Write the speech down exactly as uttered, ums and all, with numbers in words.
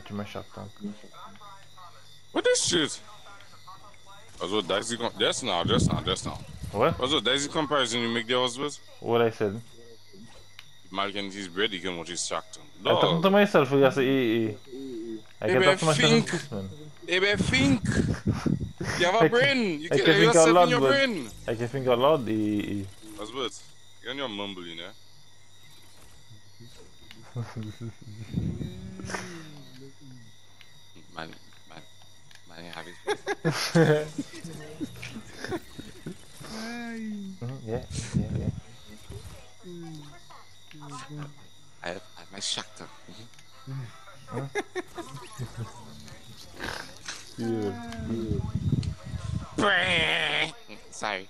Watch my shark tank. What this shit? Also, Daisy, just now, just now, just now. What? Also, Daisy comparison you make the husband? What I said? If Mal can his bread, he can watch his shark tank. I'm talking to myself, I say, eh, eh. I can talk to myself in peace, man. Baby, think. You have a I brain. You I can can hear think out yourself in loud, your but brain. I can think out loud, eh, eh. Husband, you're on your mumbling, eh? Man, man, man, you have his bread. Mm, yeah, yeah, yeah. I have, I have my shark tank. Huh? Yeah. Sorry.